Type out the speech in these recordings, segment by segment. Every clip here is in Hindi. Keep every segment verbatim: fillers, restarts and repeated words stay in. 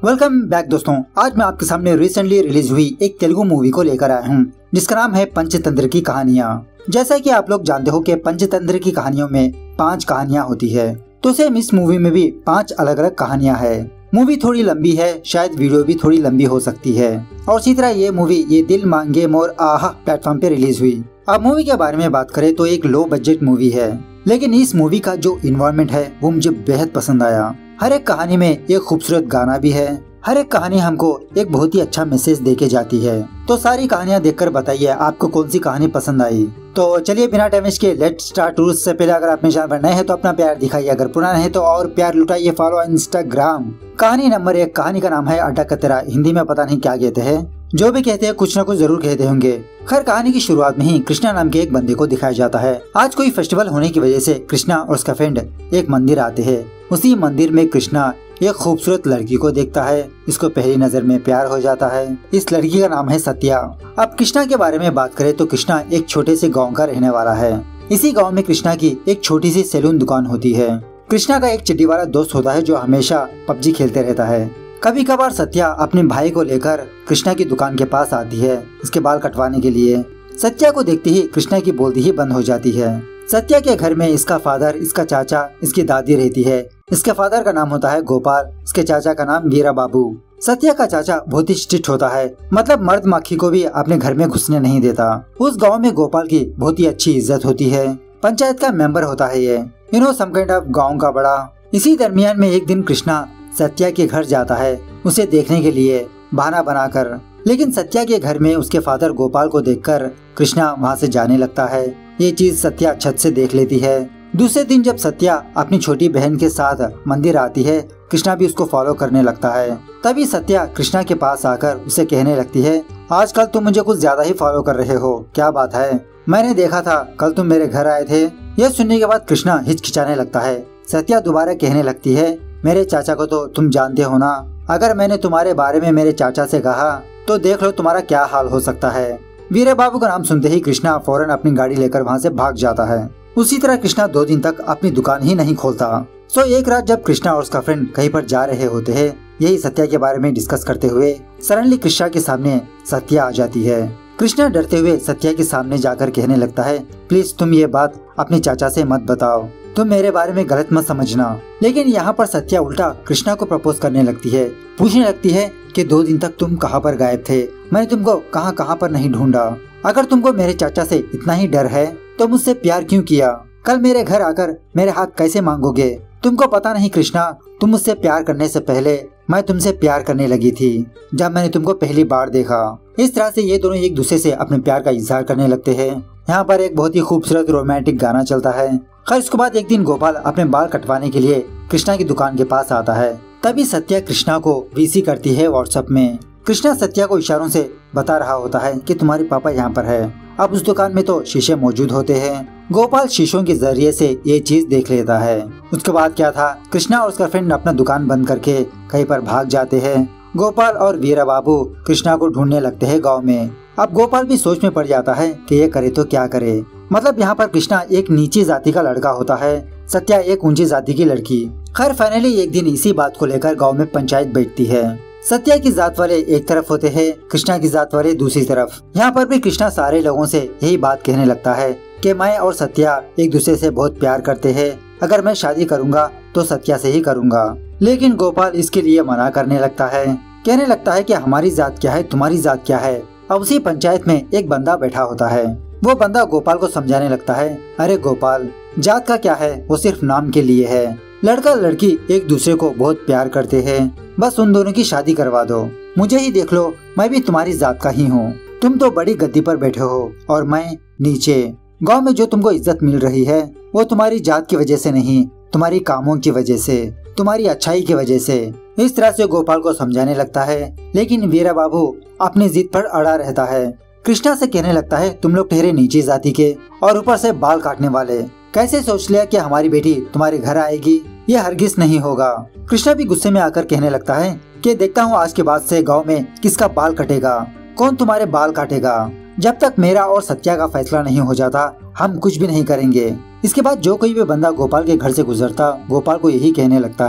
वेलकम बैक दोस्तों। आज मैं आपके सामने रिसेंटली रिलीज हुई एक तेलुगु मूवी को लेकर आया हूँ जिसका नाम है पंचतंत्र की कहानियाँ। जैसा कि आप लोग जानते हो कि पंचतंत्र की कहानियों में पांच कहानियाँ होती है, तो सेम इस मूवी में भी पांच अलग अलग कहानियाँ है। मूवी थोड़ी लंबी है, शायद वीडियो भी थोड़ी लंबी हो सकती है। और इसी तरह ये मूवी ये दिल मांगे मोर आहा प्लेटफॉर्म पे रिलीज हुई। अब मूवी के बारे में बात करें तो एक लो बजट मूवी है, लेकिन इस मूवी का जो इन्वायरमेंट है वो मुझे बेहद पसंद आया। हर एक कहानी में एक खूबसूरत गाना भी है। हर एक कहानी हमको एक बहुत ही अच्छा मैसेज देके जाती है। तो सारी कहानियां देखकर बताइए आपको कौन सी कहानी पसंद आई। तो चलिए बिना टाइम वेस्ट के लेट स्टार्ट। उससे पहले अगर आप मेरे चैनल पर नए हैं तो अपना प्यार दिखाइए, अगर पुराना है तो और प्यार लुटाइए। Follow Instagram. कहानी नंबर एक, कहानी का नाम है अड्डा कतरा। हिंदी में पता नहीं क्या कहते हैं, जो भी कहते हैं कुछ न कुछ जरूर कहते होंगे। खैर कहानी की शुरुआत में ही कृष्णा नाम के एक बंदे को दिखाया जाता है। आज कोई फेस्टिवल होने की वजह से कृष्णा और उसका फ्रेंड एक मंदिर आते हैं। उसी मंदिर में कृष्णा एक खूबसूरत लड़की को देखता है। इसको पहली नजर में प्यार हो जाता है। इस लड़की का नाम है सत्या। अब कृष्णा के बारे में बात करें तो कृष्णा एक छोटे से गांव का रहने वाला है। इसी गांव में कृष्णा की एक छोटी सी सैलून दुकान होती है। कृष्णा का एक चिट्ठी वाला दोस्त होता है जो हमेशा पबजी खेलते रहता है। कभी कभार सत्या अपने भाई को लेकर कृष्णा की दुकान के पास आती है इसके बाल कटवाने के लिए। सत्या को देखते ही कृष्णा की बोलती ही बंद हो जाती है। सत्या के घर में इसका फादर, इसका चाचा, इसकी दादी रहती है। इसके फादर का नाम होता है गोपाल, इसके चाचा का नाम वीरा बाबू। सत्या का चाचा बहुत ही स्ट्रिक्ट होता है, मतलब मर्द मक्खी को भी अपने घर में घुसने नहीं देता। उस गांव में गोपाल की बहुत ही अच्छी इज्जत होती है। पंचायत का मेंबर होता है ये, you know some kind of गाँव का बड़ा। इसी दरमियान में एक दिन कृष्णा सत्या के घर जाता है उसे देखने के लिए बहाना बनाकर। लेकिन सत्या के घर में उसके फादर गोपाल को देखकर कृष्णा वहां से जाने लगता है। ये चीज सत्या छत से देख लेती है। दूसरे दिन जब सत्या अपनी छोटी बहन के साथ मंदिर आती है, कृष्णा भी उसको फॉलो करने लगता है। तभी सत्या कृष्णा के पास आकर उसे कहने लगती है, आजकल तुम मुझे कुछ ज्यादा ही फॉलो कर रहे हो, क्या बात है? मैंने देखा था कल तुम मेरे घर आए थे। यह सुनने के बाद कृष्णा हिचकिचाने लगता है। सत्या दोबारा कहने लगती है, मेरे चाचा को तो तुम जानते हो ना, अगर मैंने तुम्हारे बारे में मेरे चाचा से कहा तो देख लो तुम्हारा क्या हाल हो सकता है। वीरे बाबू का नाम सुनते ही कृष्णा फौरन अपनी गाड़ी लेकर वहाँ से भाग जाता है। उसी तरह कृष्णा दो दिन तक अपनी दुकान ही नहीं खोलता। सो एक रात जब कृष्णा और उसका फ्रेंड कहीं पर जा रहे होते हैं, यही सत्या के बारे में डिस्कस करते हुए सडनली कृष्णा के सामने सत्या आ जाती है। कृष्णा डरते हुए सत्या के सामने जाकर कहने लगता है, प्लीज तुम ये बात अपने चाचा से मत बताओ, तुम मेरे बारे में गलत मत समझना। लेकिन यहाँ पर सत्या उल्टा कृष्णा को प्रपोज करने लगती है। पूछने लगती है कि दो दिन तक तुम कहाँ पर गायब थे, मैंने तुमको कहाँ कहाँ पर नहीं ढूंढा। अगर तुमको मेरे चाचा से इतना ही डर है तो मुझसे प्यार क्यों किया? कल मेरे घर आकर मेरे हाथ कैसे मांगोगे? तुमको पता नहीं कृष्णा, तुम मुझसे प्यार करने से पहले मैं तुमसे प्यार करने लगी थी जब मैंने तुमको पहली बार देखा। इस तरह से ये दोनों एक दूसरे से अपने प्यार का इजहार करने लगते हैं। यहाँ पर एक बहुत ही खूबसूरत रोमांटिक गाना चलता है। खैर इसके बाद एक दिन गोपाल अपने बाल कटवाने के लिए कृष्णा की दुकान के पास आता है। तभी सत्या कृष्णा को वीसी करती है व्हाट्सएप में। कृष्णा सत्या को इशारों से बता रहा होता है कि तुम्हारे पापा यहाँ पर है। अब उस दुकान में तो शीशे मौजूद होते हैं। गोपाल शीशों के जरिए से ये चीज देख लेता है। उसके बाद क्या था, कृष्णा और उसका फ्रेंड अपना दुकान बंद करके कहीं पर भाग जाते हैं। गोपाल और वीरा बाबू कृष्णा को ढूंढने लगते हैं गाँव में। अब गोपाल भी सोच में पड़ जाता है कि ये करे तो क्या करे। मतलब यहाँ पर कृष्णा एक नीची जाति का लड़का होता है, सत्या एक ऊंची जाति की लड़की। खैर फाइनली एक दिन इसी बात को लेकर गांव में पंचायत बैठती है। सत्या की जात वाले एक तरफ होते हैं, कृष्णा की जात वाले दूसरी तरफ। यहाँ पर भी कृष्णा सारे लोगों से यही बात कहने लगता है कि मैं और सत्या एक दूसरे से बहुत प्यार करते हैं, अगर मैं शादी करूँगा तो सत्या से ही करूँगा। लेकिन गोपाल इसके लिए मना करने लगता है, कहने लगता है कि हमारी जात क्या है, तुम्हारी जात क्या है। अब उसी पंचायत में एक बंदा बैठा होता है। वो बंदा गोपाल को समझाने लगता है, अरे गोपाल, जात का क्या है, वो सिर्फ नाम के लिए है। लड़का लड़की एक दूसरे को बहुत प्यार करते हैं, बस उन दोनों की शादी करवा दो। मुझे ही देख लो, मैं भी तुम्हारी जात का ही हूँ। तुम तो बड़ी गद्दी पर बैठे हो और मैं नीचे। गांव में जो तुमको इज्जत मिल रही है वो तुम्हारी जात की वजह से नहीं, तुम्हारी कामों की वजह से, तुम्हारी अच्छाई की वजह से। इस तरह से गोपाल को समझाने लगता है। लेकिन वीरा बाबू अपनी जिद पर अड़ा रहता है। कृष्णा से कहने लगता है, तुम लोग ठहरे नीची जाति के और ऊपर से बाल काटने वाले, कैसे सोच लिया कि हमारी बेटी तुम्हारे घर आएगी? ये हरगिज नहीं होगा। कृष्णा भी गुस्से में आकर कहने लगता है कि देखता हूँ आज के बाद से गांव में किसका बाल कटेगा, कौन तुम्हारे बाल काटेगा। जब तक मेरा और सत्या का फैसला नहीं हो जाता हम कुछ भी नहीं करेंगे। इसके बाद जो कोई भी बंदा गोपाल के घर से गुजरता गोपाल को यही कहने लगता है,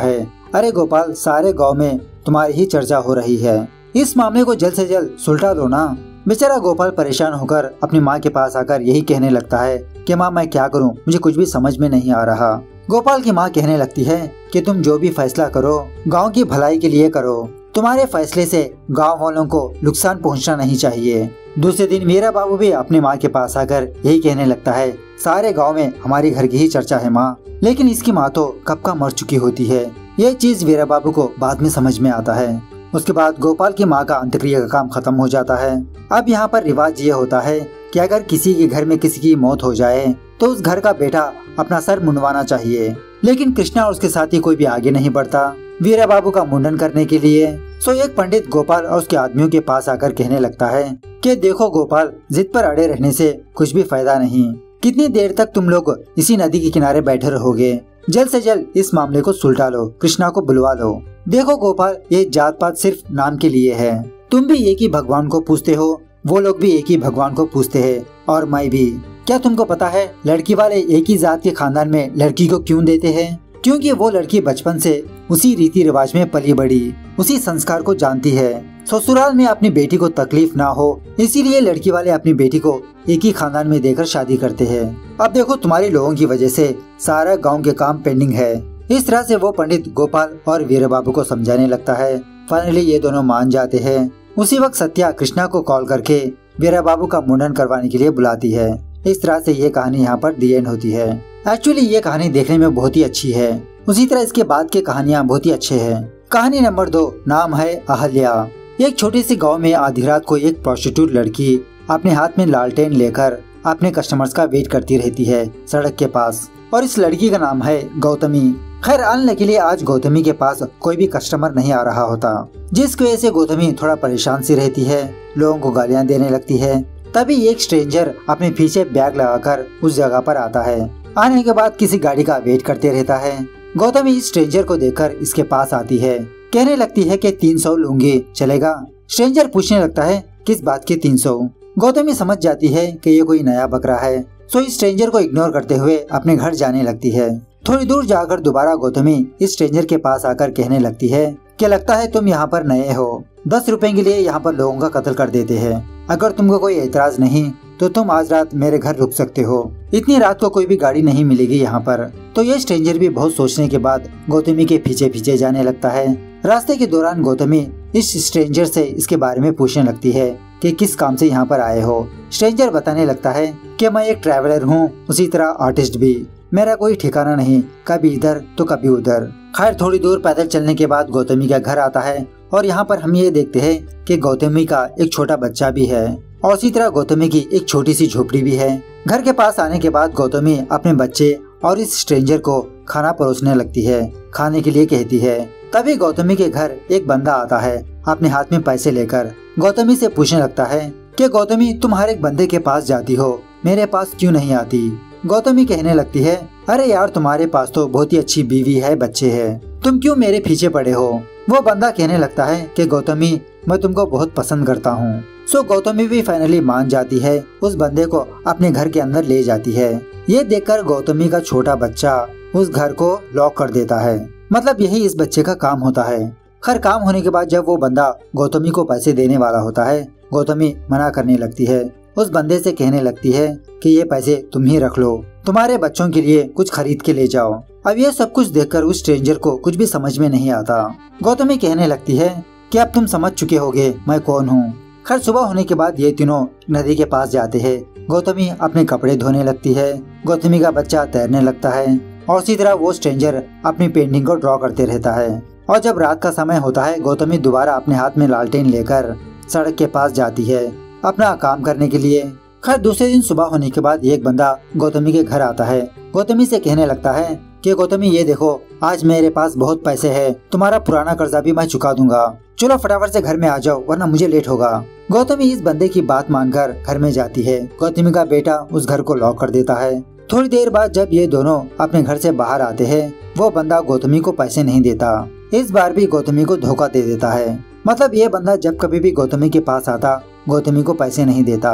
अरे गोपाल, सारे गांव में तुम्हारी ही चर्चा हो रही है, इस मामले को जल्द से जल्द सुलझा दो ना। बेचारा गोपाल परेशान होकर अपनी माँ के पास आकर यही कहने लगता है कि माँ मैं क्या करूँ, मुझे कुछ भी समझ में नहीं आ रहा। गोपाल की माँ कहने लगती है कि तुम जो भी फैसला करो गांव की भलाई के लिए करो, तुम्हारे फैसले से गांव वालों को नुकसान पहुंचना नहीं चाहिए। दूसरे दिन मीरा बाबू भी अपनी माँ के पास आकर यही कहने लगता है, सारे गांव में हमारी घर की ही चर्चा है माँ, लेकिन इसकी माँ तो कब का मर चुकी होती है। ये चीज वीरा बाबू को बाद में समझ में आता है। उसके बाद गोपाल की माँ का अंत्यक्रिया का काम खत्म हो जाता है। अब यहाँ पर रिवाज ये होता है कि अगर किसी के घर में किसी की मौत हो जाए तो उस घर का बेटा अपना सर मुंडवाना चाहिए, लेकिन कृष्णा और उसके साथी कोई भी आगे नहीं बढ़ता वीरा बाबू का मुंडन करने के लिए। सो एक पंडित गोपाल और उसके आदमियों के पास आकर कहने लगता है कि देखो गोपाल, जिद पर अड़े रहने से कुछ भी फायदा नहीं, कितनी देर तक तुम लोग इसी नदी के किनारे बैठे रहोगे, जल्द से जल्द इस मामले को सुलझा लो, कृष्णा को बुलवा लो। देखो गोपाल, ये जात पात सिर्फ नाम के लिए है, तुम भी एक ही भगवान को पूजते हो, वो लोग भी एक ही भगवान को पूजते हैं और मैं भी। क्या तुमको पता है लड़की वाले एक ही जात के खानदान में लड़की को क्यों देते हैं? क्योंकि वो लड़की बचपन से उसी रीति रिवाज में पली बड़ी, उसी संस्कार को जानती है। ससुराल में अपनी बेटी को तकलीफ ना हो, इसीलिए लड़की वाले अपनी बेटी को एक ही खानदान में देकर शादी करते हैं। अब देखो तुम्हारे लोगों की वजह से सारा गांव के काम पेंडिंग है। इस तरह से वो पंडित गोपाल और वीर बाबू को समझाने लगता है। फाइनली ये दोनों मान जाते हैं। उसी वक्त सत्या कृष्णा को कॉल करके वीरा बाबू का मुंडन करवाने के लिए बुलाती है। इस तरह से ये कहानी यहाँ पर दी एंड होती है। एक्चुअली ये कहानी देखने में बहुत ही अच्छी है, उसी तरह इसके बाद की कहानियाँ बहुत ही अच्छे हैं। कहानी नंबर दो, नाम है अहल्या। एक छोटी सी गांव में आधी रात को एक प्रोस्टिट्यूट लड़की अपने हाथ में लालटेन लेकर अपने कस्टमर्स का वेट करती रहती है सड़क के पास, और इस लड़की का नाम है गौतमी। खैर अनलकीली आज गौतमी के पास कोई भी कस्टमर नहीं आ रहा होता, जिसकी वजह से गौतमी थोड़ा परेशान सी रहती है, लोगों को गालियाँ देने लगती है। तभी एक स्ट्रेंजर अपने पीछे बैग लगाकर उस जगह पर आता है। आने के बाद किसी गाड़ी का वेट करते रहता है। गौतमी इस स्ट्रेंजर को देखकर इसके पास आती है, कहने लगती है कि तीन सौ लूंगी, चलेगा? स्ट्रेंजर पूछने लगता है किस बात के तीन सौ? गौतमी समझ जाती है कि ये कोई नया बकरा है, सो इस स्ट्रेंजर को इग्नोर करते हुए अपने घर जाने लगती है। थोड़ी दूर जाकर दोबारा गौतमी इस स्ट्रेंजर के पास आकर कहने लगती है कि लगता है तुम यहाँ पर नए हो, दस रुपए के लिए यहाँ पर लोगों का कत्ल कर देते हैं। अगर तुमको कोई एतराज नहीं तो तुम आज रात मेरे घर रुक सकते हो, इतनी रात को कोई भी गाड़ी नहीं मिलेगी यहाँ पर। तो ये स्ट्रेंजर भी बहुत सोचने के बाद गौतमी के पीछे पीछे जाने लगता है। रास्ते के दौरान गौतमी इस स्ट्रेंजर से इसके बारे में पूछने लगती है कि किस काम से यहाँ पर आए हो। स्ट्रेंजर बताने लगता है कि मैं एक ट्रैवलर हूँ, उसी तरह आर्टिस्ट भी, मेरा कोई ठिकाना नहीं, कभी इधर तो कभी उधर। खैर थोड़ी दूर पैदल चलने के बाद गौतमी का घर आता है, और यहाँ पर हम ये देखते हैं कि गौतमी का एक छोटा बच्चा भी है, और उसी तरह गौतमी की एक छोटी सी झोपड़ी भी है। घर के पास आने के बाद गौतमी अपने बच्चे और इस स्ट्रेंजर को खाना परोसने लगती है, खाने के लिए कहती है। तभी गौतमी के घर एक बंदा आता है अपने हाथ में पैसे लेकर। गौतमी से पूछने लगता है कि गौतमी तुम हर एक बंदे के पास जाती हो, मेरे पास क्यों नहीं आती? गौतमी कहने लगती है अरे यार तुम्हारे पास तो बहुत ही अच्छी बीवी है, बच्चे हैं, तुम क्यों मेरे पीछे पड़े हो? वो बंदा कहने लगता है कि गौतमी मैं तुमको बहुत पसंद करता हूँ। सो गौतमी भी फाइनली मान जाती है, उस बंदे को अपने घर के अंदर ले जाती है। ये देखकर गौतमी का छोटा बच्चा उस घर को लॉक कर देता है, मतलब यही इस बच्चे का काम होता है। खैर काम होने के बाद जब वो बंदा गौतमी को पैसे देने वाला होता है, गौतमी मना करने लगती है। उस बंदे से कहने लगती है कि ये पैसे तुम ही रख लो, तुम्हारे बच्चों के लिए कुछ खरीद के ले जाओ। अब ये सब कुछ देखकर उस स्ट्रेंजर को कुछ भी समझ में नहीं आता। गौतमी कहने लगती है कि अब तुम समझ चुके होगे मैं कौन हूँ। खैर सुबह होने के बाद ये तीनों नदी के पास जाते हैं। गौतमी अपने कपड़े धोने लगती है, गौतमी का बच्चा तैरने लगता है, और इसी तरह वो स्ट्रेंजर अपनी पेंटिंग को ड्रॉ करते रहता है। और जब रात का समय होता है, गौतमी दोबारा अपने हाथ में लालटेन लेकर सड़क के पास जाती है अपना काम करने के लिए। खैर दूसरे दिन सुबह होने के बाद एक बंदा गौतमी के घर आता है। गौतमी से कहने लगता है कि गौतमी ये देखो, आज मेरे पास बहुत पैसे हैं, तुम्हारा पुराना कर्जा भी मैं चुका दूंगा, चलो फटाफट से घर में आ जाओ वरना मुझे लेट होगा। गौतमी इस बंदे की बात मानकर घर में जाती है। गौतमी का बेटा उस घर को लॉक कर देता है। थोड़ी देर बाद जब ये दोनों अपने घर से बाहर आते हैं, वो बंदा गौतमी को पैसे नहीं देता। इस बार भी गौतमी को धोखा दे देता है, मतलब ये बंदा जब कभी भी गौतमी के पास आता गौतमी को पैसे नहीं देता।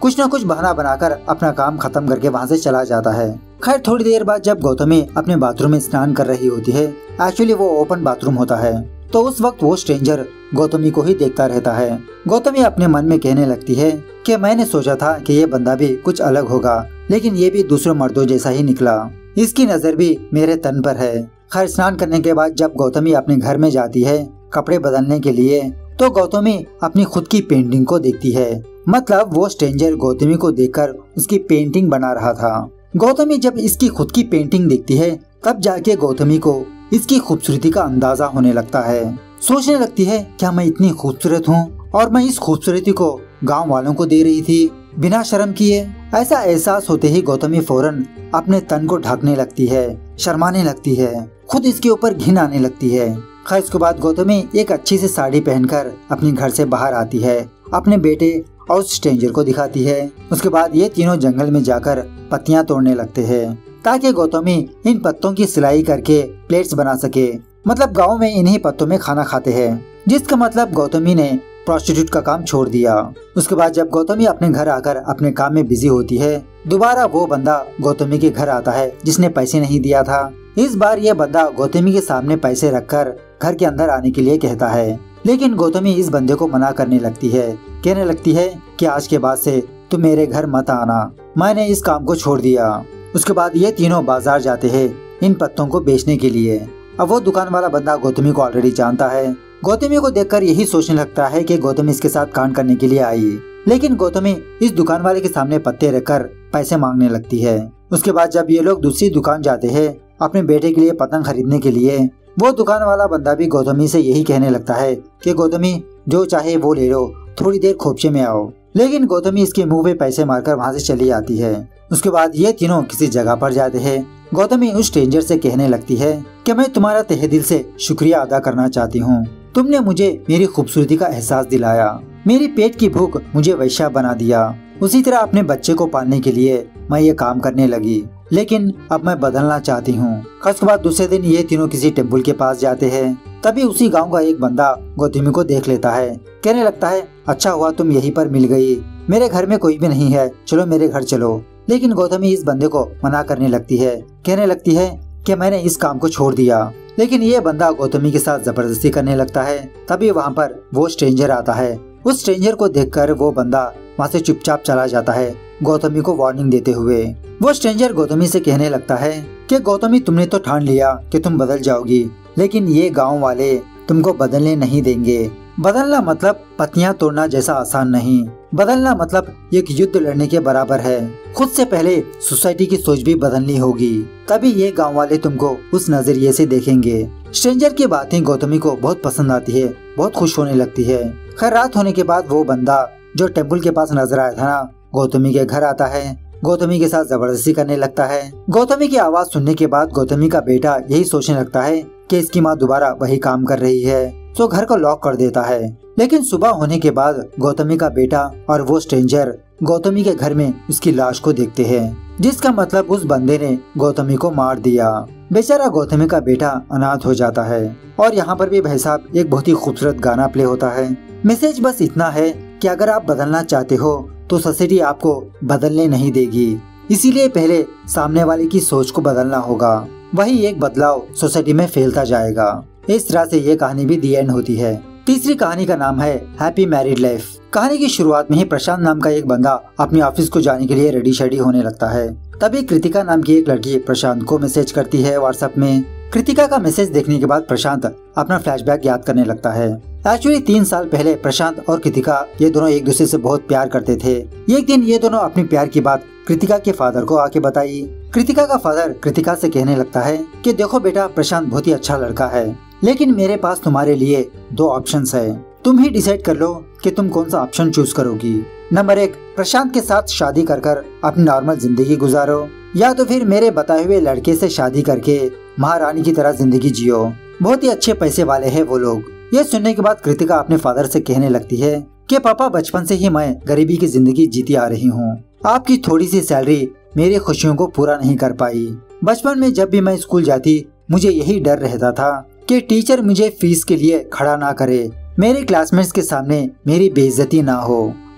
कुछ न कुछ बहाना बनाकर अपना काम खत्म करके वहाँ से चला जाता है। खैर थोड़ी देर बाद जब गौतमी अपने बाथरूम में स्नान कर रही होती है, एक्चुअली वो ओपन बाथरूम होता है, तो उस वक्त वो स्ट्रेंजर गौतमी को ही देखता रहता है। गौतमी अपने मन में कहने लगती है कि मैंने सोचा था कि ये बंदा भी कुछ अलग होगा, लेकिन ये भी दूसरे मर्दों जैसा ही निकला। इसकी नजर भी मेरे तन पर है। खैर स्नान करने के बाद जब गौतमी अपने घर में जाती है कपड़े बदलने के लिए, तो गौतमी अपनी खुद की पेंटिंग को देखती है। मतलब वो स्ट्रेंजर गौतमी को देखकर उसकी पेंटिंग बना रहा था। गौतमी जब इसकी खुद की पेंटिंग देखती है, तब जाके गौतमी को इसकी खूबसूरती का अंदाजा होने लगता है। सोचने लगती है क्या मैं इतनी खूबसूरत हूँ और मैं इस खूबसूरती को गांव वालों को दे रही थी बिना शर्म किए। ऐसा एहसास होते ही गौतमी फौरन अपने तन को ढकने लगती है, शर्माने लगती है, खुद इसके ऊपर घिन आने लगती है। खैर इसके बाद गौतमी एक अच्छी सी साड़ी पहनकर अपने घर से बाहर आती है, अपने बेटे और स्ट्रेंजर को दिखाती है। उसके बाद ये तीनों जंगल में जाकर पत्तियां तोड़ने लगते हैं ताकि गौतमी इन पत्तों की सिलाई करके प्लेट्स बना सके। मतलब गांव में इन्हीं पत्तों में खाना खाते हैं, जिसका मतलब गौतमी ने प्रोस्टिट्यूट का काम छोड़ दिया। उसके बाद जब गौतमी अपने घर आकर अपने काम में बिजी होती है, दोबारा वो बंदा गौतमी के घर आता है जिसने पैसे नहीं दिया था। इस बार ये बंदा गौतमी के सामने पैसे रखकर घर के अंदर आने के लिए कहता है, लेकिन गौतमी इस बंदे को मना करने लगती है। कहने लगती है कि आज के बाद से तुम मेरे घर मत आना, मैंने इस काम को छोड़ दिया। उसके बाद ये तीनों बाजार जाते हैं इन पत्तों को बेचने के लिए। अब वो दुकान वाला बंदा गौतमी को ऑलरेडी जानता है। गौतमी को देखकर यही सोचने लगता है कि गौतमी इसके साथ कांड करने के लिए आई, लेकिन गौतमी इस दुकान वाले के सामने पत्ते रखकर पैसे मांगने लगती है। उसके बाद जब ये लोग दूसरी दुकान जाते हैं अपने बेटे के लिए पतंग खरीदने के लिए, वो दुकान वाला बंदा भी गौतमी से यही कहने लगता है कि गौतमी जो चाहे वो ले लो, थोड़ी देर खोपचे में आओ। लेकिन गौतमी इसके मुंह पे पैसे मारकर वहाँ से चली आती है। उसके बाद ये तीनों किसी जगह पर जाते हैं। गौतमी उस स्ट्रेंजर से कहने लगती है कि मैं तुम्हारा तहे दिल से शुक्रिया अदा करना चाहती हूँ, तुमने मुझे मेरी खूबसूरती का एहसास दिलाया, मेरी पेट की भूख मुझे वैश्या बना दिया। उसी तरह अपने बच्चे को पालने के लिए मैं ये काम करने लगी, लेकिन अब मैं बदलना चाहती हूँ। उसके बाद दूसरे दिन ये तीनों किसी टेम्पल के पास जाते हैं। तभी उसी गांव का एक बंदा गौतमी को देख लेता है। कहने लगता है अच्छा हुआ तुम यहीं पर मिल गई, मेरे घर में कोई भी नहीं है, चलो मेरे घर चलो। लेकिन गौतमी इस बंदे को मना करने लगती है। कहने लगती है कि मैंने इस काम को छोड़ दिया। लेकिन ये बंदा गौतमी के साथ जबरदस्ती करने लगता है। तभी वहाँ पर वो स्ट्रेंजर आता है। उस स्ट्रेंजर को देखकर वो बंदा वहाँ से चुपचाप चला जाता है, गौतमी को वार्निंग देते हुए। वो स्ट्रेंजर गौतमी से कहने लगता है कि गौतमी तुमने तो ठान लिया कि तुम बदल जाओगी, लेकिन ये गांव वाले तुमको बदलने नहीं देंगे। बदलना मतलब पत्तियां तोड़ना जैसा आसान नहीं, बदलना मतलब एक युद्ध लड़ने के बराबर है। खुद से पहले सोसाइटी की सोच भी बदलनी होगी, तभी ये गांव वाले तुमको उस नजरिए से देखेंगे। स्ट्रेंजर की बातें गौतमी को बहुत पसंद आती है, बहुत खुश होने लगती है। खैर रात होने के बाद वो बंदा जो टेम्पल के पास नजर आया था ना, गौतमी के घर आता है, गौतमी के साथ जबरदस्ती करने लगता है। गौतमी की आवाज सुनने के बाद गौतमी का बेटा यही सोचने लगता है कि इसकी माँ दोबारा वही काम कर रही है, तो घर को लॉक कर देता है। लेकिन सुबह होने के बाद गौतमी का बेटा और वो स्ट्रेंजर गौतमी के घर में उसकी लाश को देखते हैं, जिसका मतलब उस बंदे ने गौतमी को मार दिया। बेचारा गौतमी का बेटा अनाथ हो जाता है। और यहाँ पर भी भाई साहब एक बहुत ही खूबसूरत गाना प्ले होता है। मैसेज बस इतना है कि अगर आप बदलना चाहते हो तो सोसाइटी आपको बदलने नहीं देगी, इसीलिए पहले सामने वाले की सोच को बदलना होगा, वही एक बदलाव सोसाइटी में फैलता जाएगा। इस तरह से ये कहानी भी दी एंड होती है। तीसरी कहानी का नाम है हैप्पी मैरिड लाइफ। कहानी की शुरुआत में ही प्रशांत नाम का एक बंदा अपने ऑफिस को जाने के लिए रेडी शेडी होने लगता है। तभी कृतिका नाम की एक लड़की प्रशांत को मैसेज करती है व्हाट्सएप में। कृतिका का मैसेज देखने के बाद प्रशांत अपना फ्लैशबैक याद करने लगता है। एक्चुअली तीन साल पहले प्रशांत और कृतिका ये दोनों एक दूसरे से बहुत प्यार करते थे। एक दिन ये दोनों अपने प्यार की बात कृतिका के फादर को आके बताई। कृतिका का फादर कृतिका से कहने लगता है कि देखो बेटा, प्रशांत बहुत ही अच्छा लड़का है, लेकिन मेरे पास तुम्हारे लिए दो ऑप्शंस है, तुम ही डिसाइड कर लो कि तुम कौन सा ऑप्शन चूज करोगी। नंबर एक, प्रशांत के साथ शादी कर कर अपनी नॉर्मल जिंदगी गुजारो, या तो फिर मेरे बताए हुए लड़के से शादी करके महारानी की तरह जिंदगी जियो, बहुत ही अच्छे पैसे वाले हैं वो लोग। ये सुनने के बाद कृतिका अपने फादर से कहने लगती है कि पापा, बचपन से ही मैं गरीबी की जिंदगी जीती आ रही हूँ, आपकी थोड़ी सी सैलरी मेरी खुशियों को पूरा नहीं कर पाई। बचपन में जब भी मैं स्कूल जाती मुझे यही डर रहता था कि टीचर मुझे फीस के लिए खड़ा ना करे, मेरे क्लासमेट्स के सामने मेरी बेइज्जती ना हो।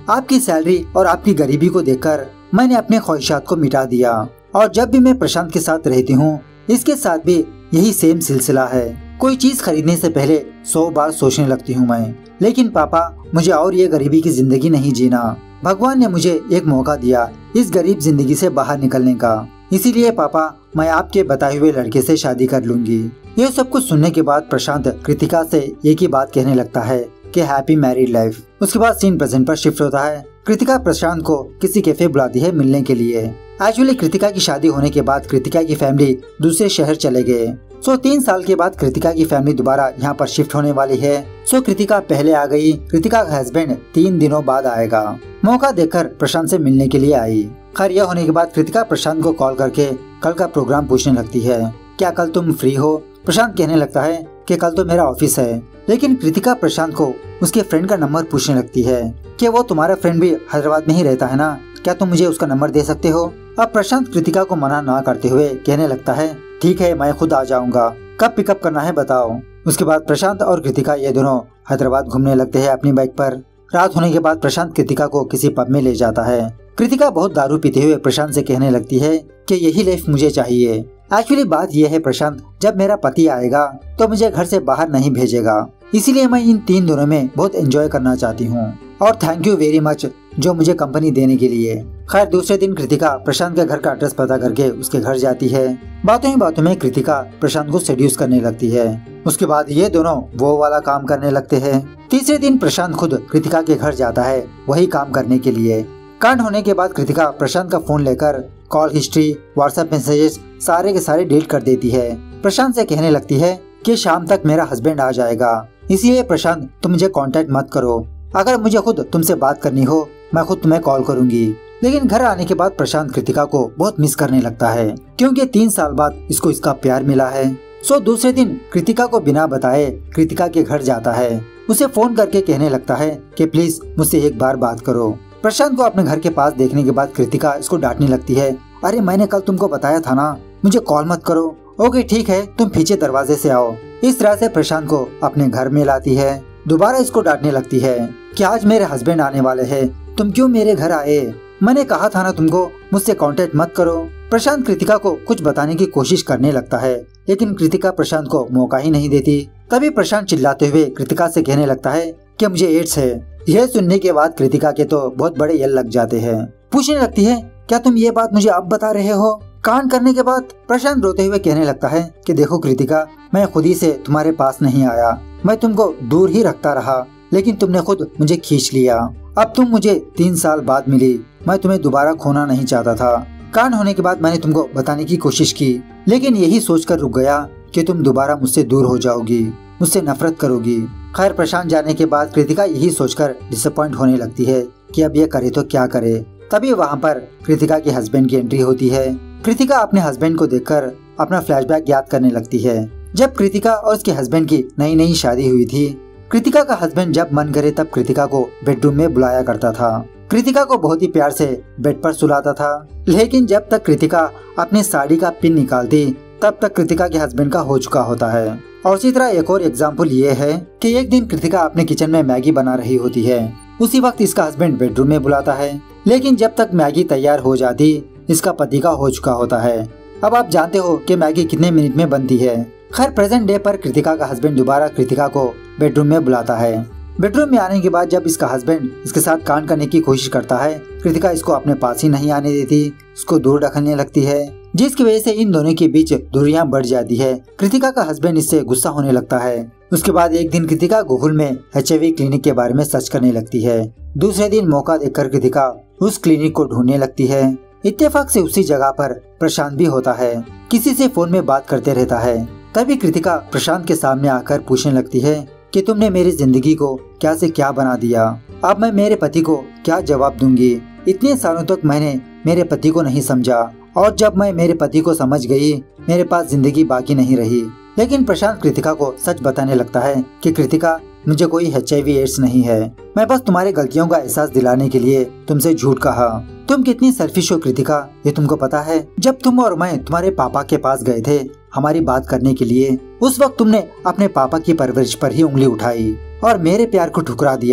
आपकी सैलरी और आपकी गरीबी को देखकर मैंने अपने ख्वाहिशात को मिटा दिया और जब भी मैं प्रशांत के साथ रहती हूँ इसके साथ भी यही सेम सिलसिला है। कोई चीज खरीदने से पहले सौ बार सोचने लगती हूँ मैं। लेकिन पापा, मुझे और ये गरीबी की जिंदगी नहीं जीना। भगवान ने मुझे एक मौका दिया इस गरीब जिंदगी से बाहर निकलने का, इसीलिए पापा मैं आपके बताए हुए लड़के से शादी कर लूंगी। ये सब कुछ सुनने के बाद प्रशांत कृतिका से एक ही बात कहने लगता है कि हैप्पी मैरिड लाइफ। उसके बाद सीन प्रेजेंट पर शिफ्ट होता है। कृतिका प्रशांत को किसी कैफे बुलाती है मिलने के लिए। एक्चुअली कृतिका की शादी होने के बाद कृतिका की फैमिली दूसरे शहर चले गए। सो तीन साल के बाद कृतिका की फैमिली दोबारा यहाँ पर शिफ्ट होने वाली है। सो कृतिका पहले आ गई। कृतिका का हस्बैंड तीन दिनों बाद आएगा। मौका देखकर प्रशांत से मिलने के लिए आई। खैर यह होने के बाद कृतिका प्रशांत को कॉल करके कल का प्रोग्राम पूछने लगती है। क्या कल तुम फ्री हो? प्रशांत कहने लगता है कि कल तो मेरा ऑफिस है। लेकिन कृतिका प्रशांत को उसके फ्रेंड का नंबर पूछने लगती है कि वो तुम्हारा फ्रेंड भी हैदराबाद में ही रहता है ना, क्या तुम मुझे उसका नंबर दे सकते हो? अब प्रशांत कृतिका को मना ना करते हुए कहने लगता है ठीक है, मैं खुद आ जाऊंगा, कब पिकअप करना है बताओ। उसके बाद प्रशांत और कृतिका ये दोनों हैदराबाद घूमने लगते हैं अपनी बाइक पर। रात होने के बाद प्रशांत कृतिका को किसी पब में ले जाता है। कृतिका बहुत दारू पीते हुए प्रशांत से कहने लगती है कि यही लाइफ मुझे चाहिए। एक्चुअली बात यह है प्रशांत, जब मेरा पति आएगा तो मुझे घर से बाहर नहीं भेजेगा, इसीलिए मैं इन तीन दिनों में बहुत एंजॉय करना चाहती हूँ और थैंक यू वेरी मच जो मुझे कंपनी देने के लिए। खैर दूसरे दिन कृतिका प्रशांत के घर का एड्रेस पता करके उसके घर जाती है। बातों ही बातों में कृतिका प्रशांत को सेड्यूस करने लगती है। उसके बाद ये दोनों वो वाला काम करने लगते हैं। तीसरे दिन प्रशांत खुद कृतिका के घर जाता है वही काम करने के लिए। कांड होने के बाद कृतिका प्रशांत का फोन लेकर कॉल हिस्ट्री, व्हाट्सएप मैसेजेस सारे के सारे डिलीट कर देती है। प्रशांत से कहने लगती है कि शाम तक मेरा हस्बैंड आ जाएगा, इसलिए प्रशांत तुम मुझे कांटेक्ट मत करो। अगर मुझे खुद तुमसे बात करनी हो मैं खुद तुम्हें कॉल करूंगी। लेकिन घर आने के बाद प्रशांत कृतिका को बहुत मिस करने लगता है क्योंकि तीन साल बाद इसको इसका प्यार मिला है। सो दूसरे दिन कृतिका को बिना बताए कृतिका के घर जाता है। उसे फोन करके कहने लगता है कि प्लीज मुझसे एक बार बात करो। प्रशांत को अपने घर के पास देखने के बाद कृतिका इसको डांटने लगती है, अरे मैंने कल तुमको बताया था ना मुझे कॉल मत करो। ओके ठीक है, तुम पीछे दरवाजे से आओ। इस तरह से प्रशांत को अपने घर में लाती है। दोबारा इसको डांटने लगती है कि आज मेरे हस्बैंड आने वाले हैं, तुम क्यों मेरे घर आए? मैंने कहा था ना तुमको मुझसे कांटेक्ट मत करो। प्रशांत कृतिका को कुछ बताने की कोशिश करने लगता है लेकिन कृतिका प्रशांत को मौका ही नहीं देती। तभी प्रशांत चिल्लाते हुए कृतिका से कहने लगता है कि मुझे एड्स है। यह सुनने के बाद कृतिका के तो बहुत बड़े यल लग जाते हैं। पूछने लगती है क्या तुम ये बात मुझे अब बता रहे हो? कांड करने के बाद प्रशांत रोते हुए कहने लगता है कि देखो कृतिका, मैं खुद ही से तुम्हारे पास नहीं आया, मैं तुमको दूर ही रखता रहा लेकिन तुमने खुद मुझे खींच लिया। अब तुम मुझे तीन साल बाद मिली, मैं तुम्हें दोबारा खोना नहीं चाहता था। कांड होने के बाद मैंने तुमको बताने की कोशिश की लेकिन यही सोचकर रुक गया कि तुम दोबारा मुझसे दूर हो जाओगी, मुझसे नफरत करोगी। खैर प्रशांत जाने के बाद कृतिका यही सोचकर डिसअपॉइंट होने लगती है कि अब ये करे तो क्या करे। तभी वहाँ पर कृतिका के हस्बैंड की एंट्री होती है। कृतिका अपने हस्बैंड को देखकर अपना फ्लैशबैक याद करने लगती है जब कृतिका और उसके हस्बैंड की नई नई शादी हुई थी। कृतिका का हस्बैंड जब मन करे तब कृतिका को बेडरूम में बुलाया करता था। कृतिका को बहुत ही प्यार से बेड पर सुलाता था लेकिन जब तक कृतिका अपनी साड़ी का पिन निकालती तब तक कृतिका के हस्बैंड का हो चुका होता है। और इसी तरह एक और एग्जाम्पल ये है कि एक दिन कृतिका अपने किचन में मैगी बना रही होती है। उसी वक्त इसका हस्बैंड बेडरूम में बुलाता है लेकिन जब तक मैगी तैयार हो जाती इसका पति का हो चुका होता है। अब आप जानते हो कि मैगी कितने मिनट में बनती है। खैर प्रेजेंट डे पर कृतिका का हस्बैंड दोबारा कृतिका को बेडरूम में बुलाता है। बेडरूम में आने के बाद जब इसका हस्बैंड इसके साथ कांड करने की कोशिश करता है कृतिका इसको अपने पास ही नहीं आने देती, इसको दूर ढकलने लगती है जिसकी वजह से इन दोनों के बीच दूरियां बढ़ जाती है। कृतिका का हस्बैंड इससे गुस्सा होने लगता है। उसके बाद एक दिन कृतिका गूगल में एच आई वी क्लिनिक के बारे में सर्च करने लगती है। दूसरे दिन मौका देखकर कृतिका उस क्लिनिक को ढूंढने लगती है। इत्तेफाक से उसी जगह पर प्रशांत भी होता है, किसी से फोन में बात करते रहता है। तभी कृतिका प्रशांत के सामने आकर पूछने लगती है कि तुमने मेरी जिंदगी को क्या से क्या बना दिया, अब मैं मेरे पति को क्या जवाब दूंगी। इतने सालों तक मैंने मेरे पति को नहीं समझा और जब मैं मेरे पति को समझ गई मेरे पास जिंदगी बाकी नहीं रही। लेकिन प्रशांत कृतिका को सच बताने लगता है कि कृतिका मुझे कोई एच आई वी एड्स नहीं है, मैं बस तुम्हारी गलतियों का एहसास दिलाने के लिए तुमसे झूठ कहा। तुम कितनी सेल्फिश हो कृतिका, ये तुमको पता है? जब तुम और मैं तुम्हारे पापा के पास गए थे हमारी बात करने के लिए, उस वक्त तुमने अपने पापा की परवरिश पर ही उंगली उठाई और मेरे प्यार को ठुकरा दिया।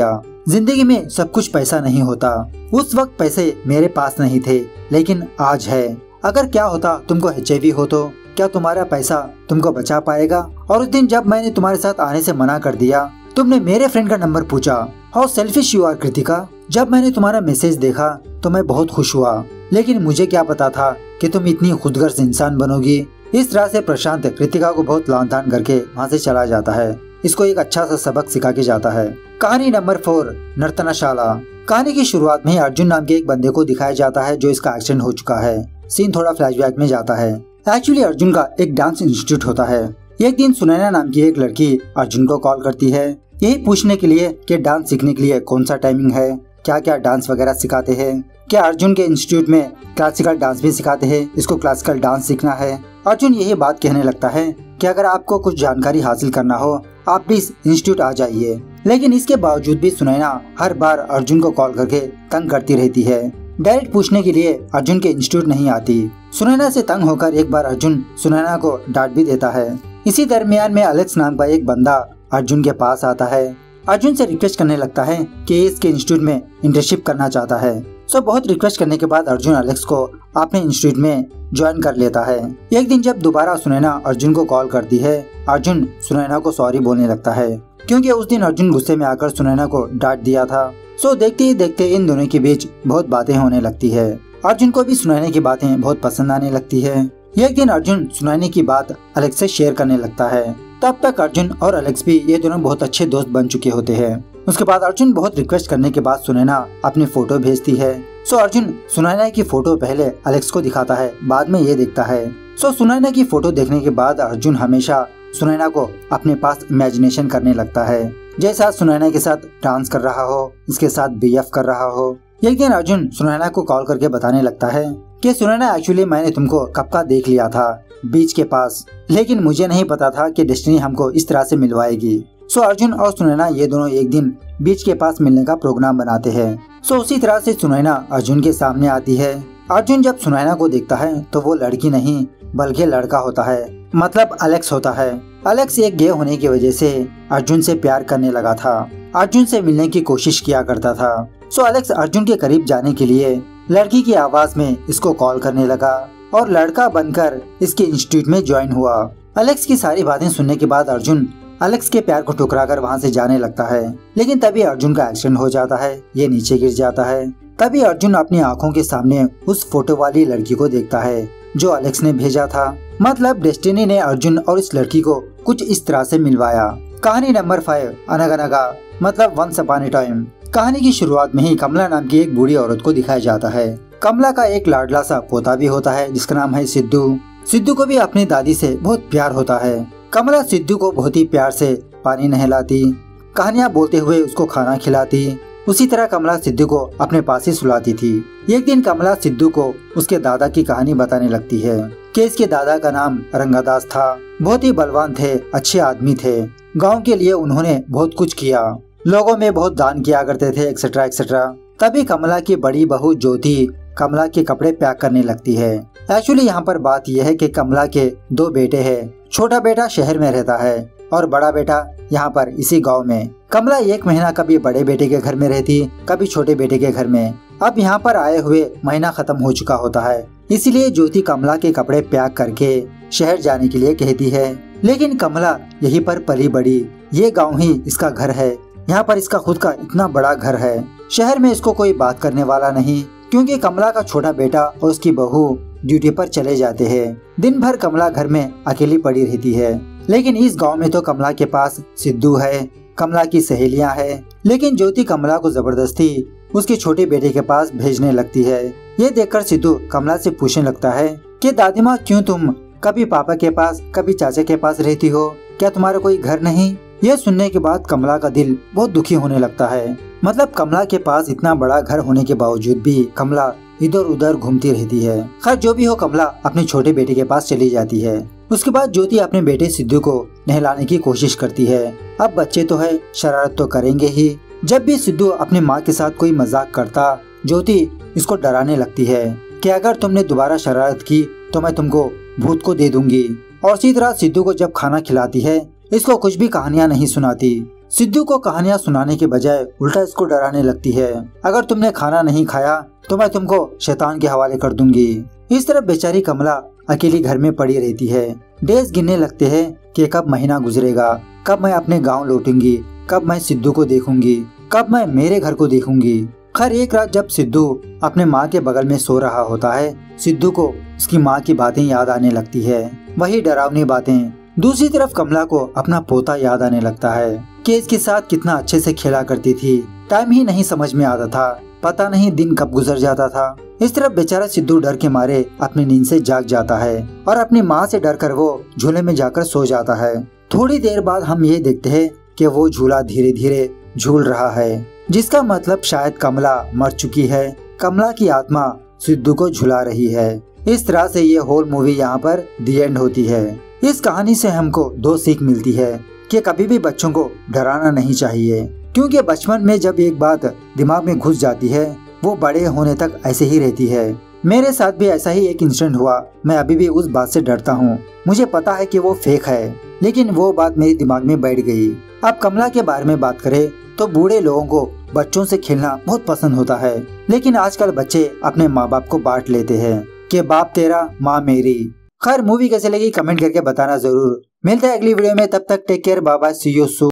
जिंदगी में सब कुछ पैसा नहीं होता। उस वक्त पैसे मेरे पास नहीं थे, लेकिन आज है। अगर क्या होता तुमको एच आई वी हो तो क्या तुम्हारा पैसा तुमको बचा पाएगा? और उस दिन जब मैंने तुम्हारे साथ आने से मना कर दिया, तुमने मेरे फ्रेंड का नंबर पूछा। How selfish you are Kritika. जब मैंने तुम्हारा मैसेज देखा तो मैं बहुत खुश हुआ, लेकिन मुझे क्या पता था कि तुम इतनी खुदगर्ज इंसान बनोगी। इस तरह से प्रशांत कृतिका को बहुत लान तान करके वहाँ से चला जाता है। इसको एक अच्छा सा सबक सिखा के जाता है। कहानी नंबर फोर, नर्तनशाला। कहानी की शुरुआत में ही अर्जुन नाम के एक बंदे को दिखाया जाता है जो इसका एक्सीडेंट हो चुका है। सीन थोड़ा फ्लैशबैक में जाता है। एक्चुअली अर्जुन का एक डांस इंस्टीट्यूट होता है। एक दिन सुनैना नाम की एक लड़की अर्जुन को कॉल करती है, यही पूछने के लिए कि डांस सीखने के लिए कौन सा टाइमिंग है, क्या क्या डांस वगैरह सिखाते हैं, क्या अर्जुन के इंस्टीट्यूट में क्लासिकल डांस भी सिखाते हैं, इसको क्लासिकल डांस सीखना है। अर्जुन यही बात कहने लगता है कि अगर आपको कुछ जानकारी हासिल करना हो आप भी इस इंस्टीट्यूट आ जाइए। लेकिन इसके बावजूद भी सुनैना हर बार अर्जुन को कॉल करके तंग करती रहती है। डायरेक्ट पूछने के लिए अर्जुन के इंस्टीट्यूट नहीं आती। सुनैना से तंग होकर एक बार अर्जुन सुनैना को डांट भी देता है। इसी दरमियान में अलेक्स नाम का एक बंदा अर्जुन के पास आता है। अर्जुन से रिक्वेस्ट करने लगता है कि इसके इंस्टीट्यूट में इंटर्नशिप करना चाहता है। सो बहुत रिक्वेस्ट करने के बाद अर्जुन अलेक्स को अपने इंस्टीट्यूट में ज्वाइन कर लेता है। एक दिन जब दोबारा सुनैना अर्जुन को कॉल करती है, अर्जुन सुनैना को सॉरी बोलने लगता है, क्योंकि उस दिन अर्जुन गुस्से में आकर सुनैना को डांट दिया था। सो देखते ही देखते इन दोनों के बीच बहुत बातें होने लगती है। अर्जुन को भी सुनैना की बातें बहुत पसंद आने लगती है। एक दिन अर्जुन सुनैना की बात अलेक्स से शेयर करने लगता है। तब तक अर्जुन और अलेक्स भी ये दोनों बहुत अच्छे दोस्त बन चुके होते हैं। उसके बाद अर्जुन बहुत रिक्वेस्ट करने के बाद सुनैना अपनी फोटो भेजती है। सो अर्जुन सुनैना की फोटो पहले अलेक्स को दिखाता है, बाद में ये देखता है। सो सुनैना की फोटो देखने के बाद अर्जुन हमेशा सुनैना को अपने पास इमेजिनेशन करने लगता है, जैसा सुनैना के साथ डांस कर रहा हो, इसके साथ बी एफ कर रहा हो। एक दिन अर्जुन सुनैना को कॉल करके बताने लगता है कि सुनैना एक्चुअली मैंने तुमको कब का देख लिया था बीच के पास, लेकिन मुझे नहीं पता था कि डेस्टिनी हमको इस तरह से मिलवाएगी। सो अर्जुन और सुनैना ये दोनों एक दिन बीच के पास मिलने का प्रोग्राम बनाते हैं। सो उसी तरह से सुनैना अर्जुन के सामने आती है। अर्जुन जब सुनैना को देखता है तो वो लड़की नहीं बल्कि लड़का होता है, मतलब अलेक्स होता है। अलेक्स एक गे होने की वजह से अर्जुन से प्यार करने लगा था, अर्जुन से मिलने की कोशिश किया करता था। सो अलेक्स अर्जुन के करीब जाने के लिए लड़की की आवाज में इसको कॉल करने लगा और लड़का बनकर इसके इंस्टीट्यूट में ज्वाइन हुआ। अलेक्स की सारी बातें सुनने के बाद अर्जुन अलेक्स के प्यार को ठुकराकर वहाँ से जाने लगता है। लेकिन तभी अर्जुन का एक्सीडेंट हो जाता है, ये नीचे गिर जाता है। तभी अर्जुन अपनी आंखों के सामने उस फोटो वाली लड़की को देखता है जो अलेक्स ने भेजा था। मतलब डेस्टिनी ने अर्जुन और इस लड़की को कुछ इस तरह से मिलवाया। कहानी नंबर फाइव, अनगनगा, मतलब वंस अपॉन ए टाइम। कहानी की शुरुआत में ही कमला नाम की एक बूढ़ी औरत को दिखाया जाता है। कमला का एक लाडला सा पोता भी होता है जिसका नाम है सिद्धू। सिद्धू को भी अपनी दादी से बहुत प्यार होता है। कमला सिद्धू को बहुत ही प्यार से पानी नहलाती, कहानियाँ बोलते हुए उसको खाना खिलाती। उसी तरह कमला सिद्धू को अपने पास ही सुलाती थी। एक दिन कमला सिद्धू को उसके दादा की कहानी बताने लगती है कि इसके दादा का नाम रंगादास था, बहुत ही बलवान थे, अच्छे आदमी थे। गांव के लिए उन्होंने बहुत कुछ किया, लोगों में बहुत दान किया करते थे, एक्सेट्रा एक्सेट्रा। तभी कमला की बड़ी बहू ज्योति कमला के कपड़े पैक करने लगती है। एक्चुअली यहाँ पर बात यह है कि कमला के दो बेटे हैं। छोटा बेटा शहर में रहता है और बड़ा बेटा यहाँ पर इसी गांव में। कमला एक महीना कभी बड़े बेटे के घर में रहती, कभी छोटे बेटे के घर में। अब यहाँ पर आए हुए महीना खत्म हो चुका होता है, इसलिए ज्योति कमला के कपड़े पैक करके शहर जाने के लिए कहती है। लेकिन कमला यहीं पर पली बड़ी, ये गाँव ही इसका घर है। यहाँ पर इसका खुद का इतना बड़ा घर है, शहर में इसको कोई बात करने वाला नहीं, क्योंकि कमला का छोटा बेटा और उसकी बहू ड्यूटी पर चले जाते हैं। दिन भर कमला घर में अकेली पड़ी रहती है। लेकिन इस गांव में तो कमला के पास सिद्धू है, कमला की सहेलियां हैं। लेकिन ज्योति कमला को जबरदस्ती उसके छोटे बेटे के पास भेजने लगती है। ये देखकर सिद्धू कमला से पूछने लगता है कि दादी माँ, क्यों तुम कभी पापा के पास कभी चाचा के पास रहती हो, क्या तुम्हारा कोई घर नहीं? यह सुनने के बाद कमला का दिल बहुत दुखी होने लगता है। मतलब कमला के पास इतना बड़ा घर होने के बावजूद भी कमला इधर उधर घूमती रहती है। खैर जो भी हो, कमला अपने छोटे बेटे के पास चली जाती है। उसके बाद ज्योति अपने बेटे सिद्धू को नहलाने की कोशिश करती है। अब बच्चे तो है, शरारत तो करेंगे ही। जब भी सिद्धू अपने माँ के साथ कोई मजाक करता, ज्योति इसको डराने लगती है कि अगर तुमने दोबारा शरारत की तो मैं तुमको भूत को दे दूंगी। और इसी तरह सिद्धू को जब खाना खिलाती है, इसको कुछ भी कहानियाँ नहीं सुनाती। सिद्धू को कहानियाँ सुनाने के बजाय उल्टा इसको डराने लगती है। अगर तुमने खाना नहीं खाया तो मैं तुमको शैतान के हवाले कर दूंगी। इस तरफ बेचारी कमला अकेली घर में पड़ी रहती है। डेज गिनने लगते हैं कि कब महीना गुजरेगा, कब मैं अपने गांव लौटूंगी, कब मैं सिद्धू को देखूंगी, कब मैं मेरे घर को देखूंगी। खैर एक रात जब सिद्धू अपने माँ के बगल में सो रहा होता है, सिद्धू को उसकी माँ की बातें याद आने लगती है, वही डरावनी बातें। दूसरी तरफ कमला को अपना पोता याद आने लगता है कि इसके साथ कितना अच्छे से खेला करती थी। टाइम ही नहीं समझ में आता था, पता नहीं दिन कब गुजर जाता था। इस तरफ बेचारा सिद्धू डर के मारे अपनी नींद से जाग जाता है और अपनी माँ से डर कर वो झूले में जाकर सो जाता है। थोड़ी देर बाद हम ये देखते हैं कि वो झूला धीरे धीरे झूल रहा है, जिसका मतलब शायद कमला मर चुकी है। कमला की आत्मा सिद्धू को झुला रही है। इस तरह से ये होल मूवी यहाँ पर दी एंड होती है। इस कहानी से हमको दो सीख मिलती है कि कभी भी बच्चों को डराना नहीं चाहिए, क्योंकि बचपन में जब एक बात दिमाग में घुस जाती है वो बड़े होने तक ऐसे ही रहती है। मेरे साथ भी ऐसा ही एक इंसिडेंट हुआ। मैं अभी भी उस बात से डरता हूँ। मुझे पता है कि वो फेक है, लेकिन वो बात मेरे दिमाग में बैठ गई। अब कमला के बारे में बात करें तो बूढ़े लोगों को बच्चों से खेलना बहुत पसंद होता है, लेकिन आजकल बच्चे अपने माँ बाप को बांट लेते हैं कि बाप तेरा माँ मेरी। खैर मूवी कैसे लगी कमेंट करके बताना जरूर। मिलते हैं अगली वीडियो में, तब तक take care, bye bye, see you soon.